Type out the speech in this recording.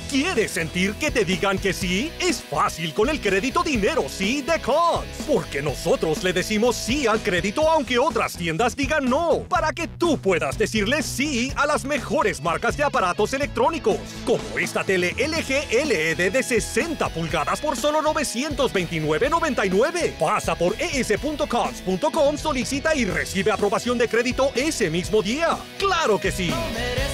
¿Quieres sentir que te digan que sí? Es fácil con el crédito Dinero Sí de Cons. Porque nosotros le decimos sí al crédito aunque otras tiendas digan no. Para que tú puedas decirle sí a las mejores marcas de aparatos electrónicos. Como esta tele LG LED de 60 pulgadas por solo $929.99. Pasa por es.cons.com, solicita y recibe aprobación de crédito ese mismo día. ¡Claro que sí!